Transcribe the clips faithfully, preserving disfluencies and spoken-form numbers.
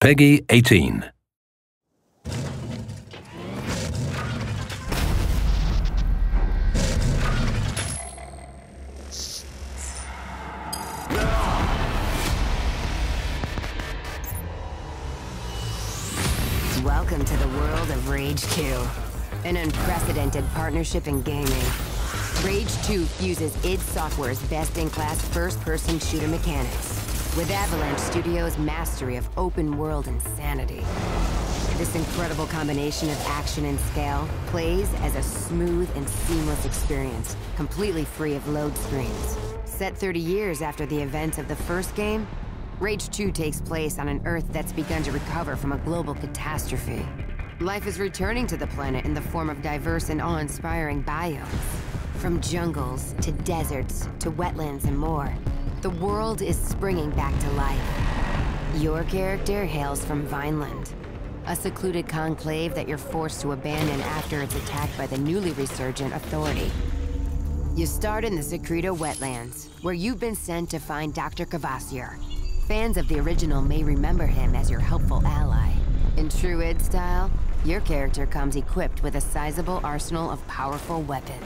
Peggy eighteen. Welcome to the world of Rage two, an unprecedented partnership in gaming. Rage two fuses id Software's best-in-class first-person shooter mechanics with Avalanche Studios' mastery of open-world insanity. This incredible combination of action and scale plays as a smooth and seamless experience, completely free of load screens. Set thirty years after the events of the first game, Rage two takes place on an Earth that's begun to recover from a global catastrophe. Life is returning to the planet in the form of diverse and awe-inspiring biomes. From jungles, to deserts, to wetlands and more, the world is springing back to life. Your character hails from Vineland, a secluded conclave that you're forced to abandon after it's attacked by the newly resurgent Authority. You start in the Secreto wetlands, where you've been sent to find Doctor Kvasir. Fans of the original may remember him as your helpful ally. In true id style, your character comes equipped with a sizable arsenal of powerful weapons.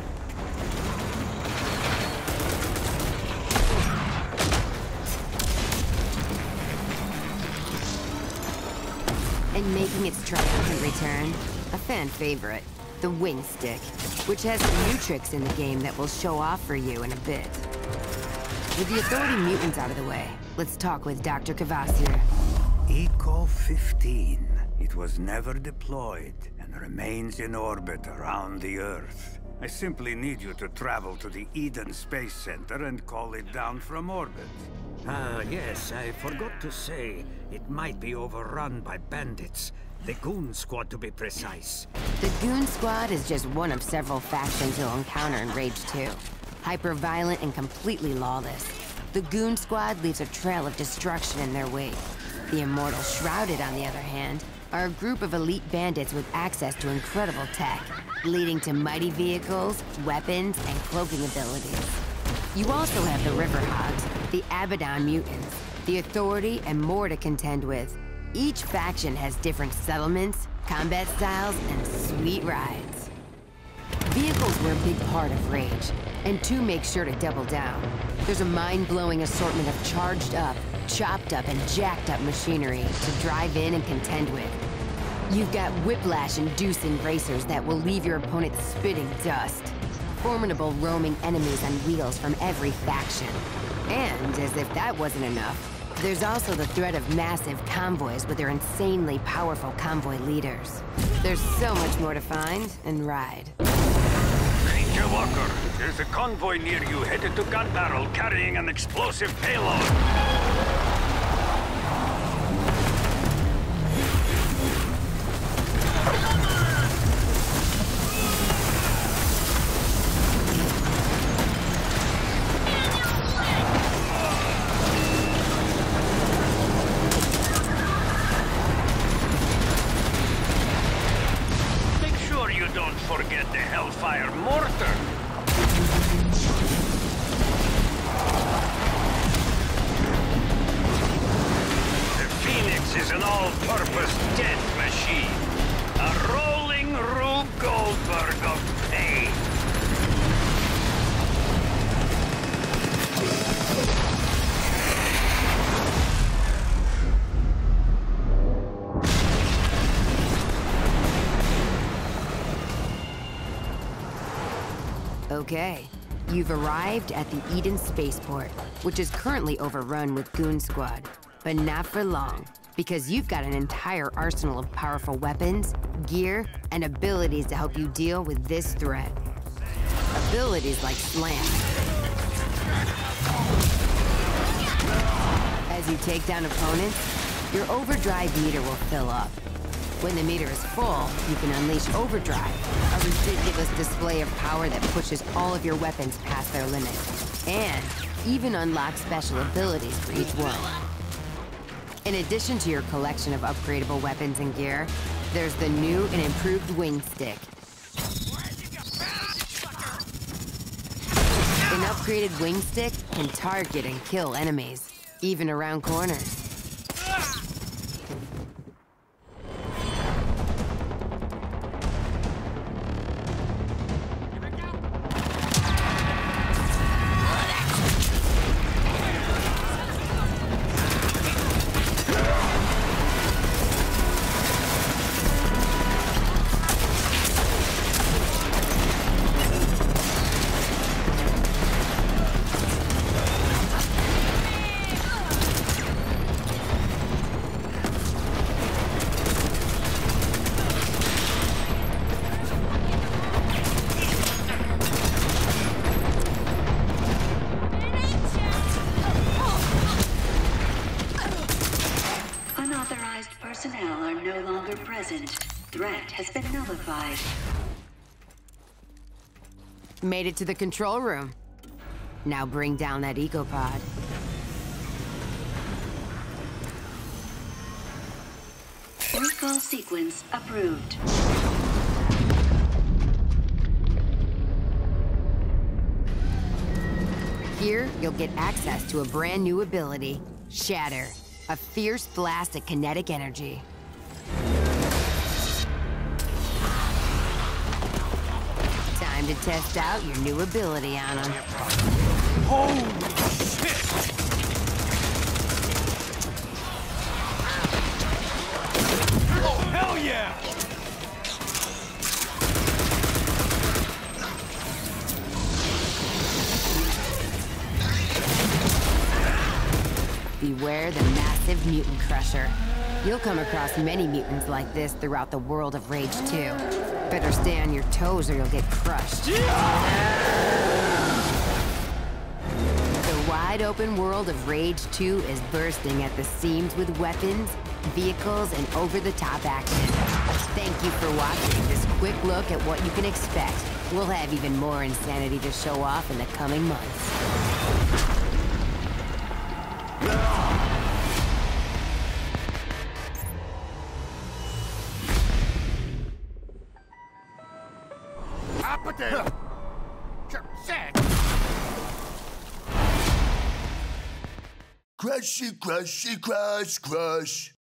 And making its triumphant return, a fan favorite, the Wing Stick, which has some new tricks in the game that we'll show off for you in a bit. With the Authority mutants out of the way, let's talk with Doctor Kvasir. Eco fifteen. It was never deployed and remains in orbit around the Earth. I simply need you to travel to the Eden Space Center and call it down from orbit. Ah, yes, I forgot to say, it might be overrun by bandits. The Goon Squad, to be precise. The Goon Squad is just one of several factions you'll encounter in Rage two. Hyper-violent and completely lawless, the Goon Squad leaves a trail of destruction in their wake. The Immortal Shrouded, on the other hand, are a group of elite bandits with access to incredible tech, leading to mighty vehicles, weapons, and cloaking abilities. You also have the Riverhogs, the Abaddon mutants, the Authority, and more to contend with. Each faction has different settlements, combat styles, and sweet rides. Vehicles were a big part of Rage, and two make sure to double down. There's a mind-blowing assortment of charged up, chopped up, and jacked up machinery to drive in and contend with. You've got whiplash-inducing racers that will leave your opponent spitting dust. Formidable roaming enemies on wheels from every faction. And, as if that wasn't enough, there's also the threat of massive convoys with their insanely powerful convoy leaders. There's so much more to find and ride. Ranger Walker, there's a convoy near you headed to Gun Barrel carrying an explosive payload. Don't forget the Hellfire Mortar! The Phoenix is an all-purpose death machine. A rolling Rube Goldberg of pain. Okay, you've arrived at the Eden Spaceport, which is currently overrun with Goon Squad. But not for long, because you've got an entire arsenal of powerful weapons, gear, and abilities to help you deal with this threat. Abilities like Slam. As you take down opponents, your overdrive meter will fill up. When the meter is full, you can unleash Overdrive, a ridiculous display of power that pushes all of your weapons past their limit, and even unlock special abilities for each one. In addition to your collection of upgradable weapons and gear, there's the new and improved Wing Stick. An upgraded Wing Stick can target and kill enemies, even around corners. personnel are no longer present. Threat has been nullified. Made it to the control room. Now bring down that ecopod. Recall sequence approved. Here, you'll get access to a brand new ability, Shatter, a fierce blast of kinetic energy. Time to test out your new ability on him. Holy shit! Oh, hell yeah! Beware the massive mutant crusher. You'll come across many mutants like this throughout the world of Rage two. Better stay on your toes or you'll get crushed. The wide open world of Rage two is bursting at the seams with weapons, vehicles, and over-the-top action. Thank you for watching this quick look at what you can expect. We'll have even more insanity to show off in the coming months. Crushy, crushy, crush, crush.